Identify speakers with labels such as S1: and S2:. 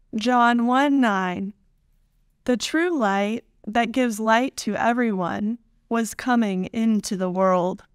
S1: John 1:9. The true light that gives light to everyone was coming into the world.